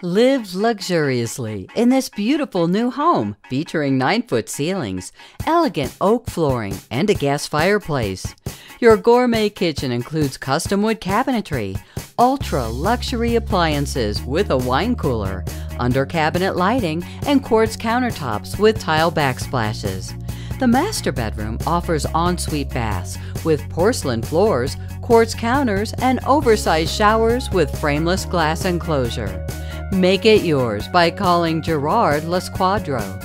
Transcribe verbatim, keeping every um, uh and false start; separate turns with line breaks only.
Live luxuriously in this beautiful new home featuring nine-foot ceilings, elegant oak flooring, and a gas fireplace. Your gourmet kitchen includes custom wood cabinetry, ultra-luxury appliances with a wine cooler, under-cabinet lighting, and quartz countertops with tile backsplashes. The master bedroom offers ensuite baths with porcelain floors, quartz counters, and oversized showers with frameless glass enclosure. Make it yours by calling Gerard Losquadro